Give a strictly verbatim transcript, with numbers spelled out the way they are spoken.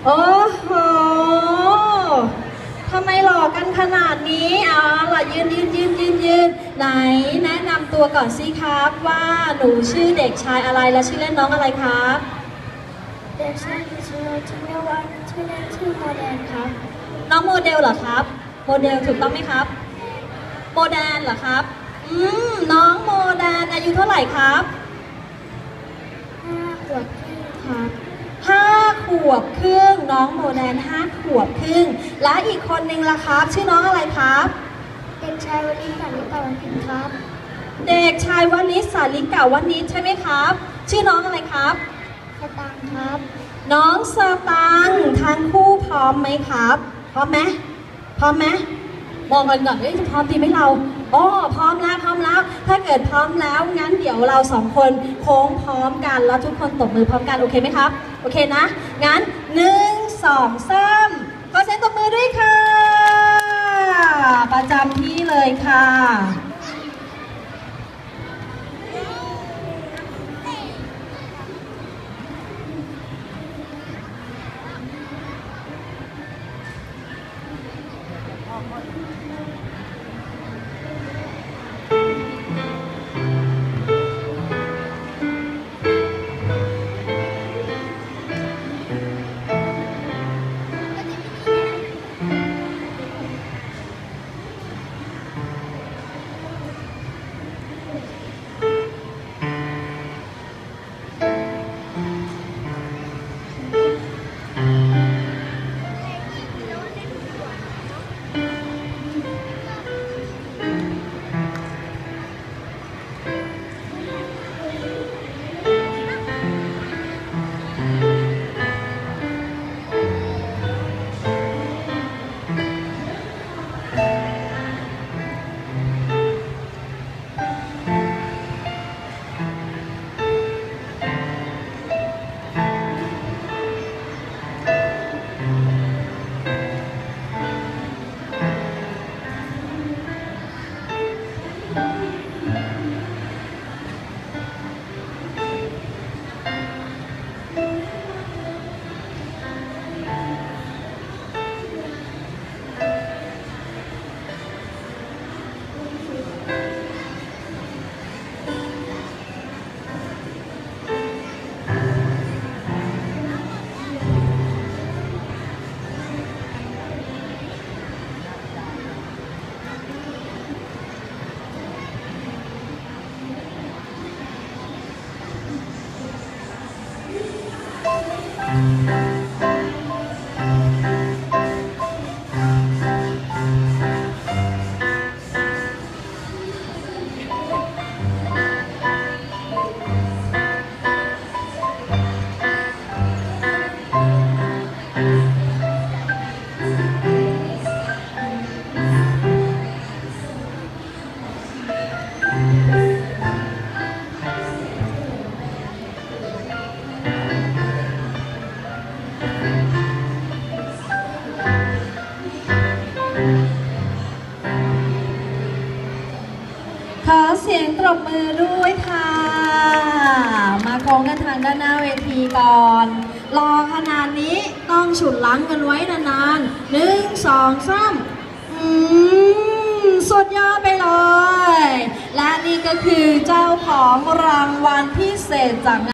โอ้โหทำไมหล่อกันขนาดนี้อ๋อหล่อยืนยืนยืนยืนยืนไหนแนะนำตัวก่อนสิครับว่าหนูชื่อเด็กชายอะไรและชื่อเล่นน้องอะไรครับเด็กชายกิชโนชินวัฒน์ชื่อเล่นชื่อโมเดลครับน้องโมเดลเหรอครับโมเดลถูกต้องไหมครับโมเดลเหรอครับอืมน้องโมเดลอายุเท่าไหร่ครับห้าขวบครึ่งครับห้าขวบครึ่งน้องโมเดลห้าขวบครึ่งและอีกคนนึงล่ะครับชื่อน้องอะไรครับเด็กชายวณิชสาริกาวันนิชครับเด็กชายวณิชสาริกาวันนิชใช่ไหมครับชื่อน้องอะไรครับสตังครับน้องสตังทั้งคู่พร้อมไหมครับพร้อมไหมพร้อมไหมมองกันก่อนว่าจะพร้อมดีไหมเราอ๋อพร้อมแล้วพร้อมแล้วถ้าเกิดพร้อมแล้วงั้นเดี๋ยวเราสองคนโค้งพร้อมกันแล้วทุกคนตบมือพร้อมกันโอเคไหมครับโอเคนะงั้นหนึ่งสองสามขอเสียงตบมือด้วยค่ะประจำที่เลยค่ะขอเสียงปรบมือด้วยค่ะมาโค้งกันทางด้านหน้าเวทีก่อนรอขนาดนี้ต้องฉุดหลังกันไว้นานๆหนึ่งสองสามอืมสุดยอดไปเลยและนี่ก็คือเจ้าของรางวัลพิเศษจาก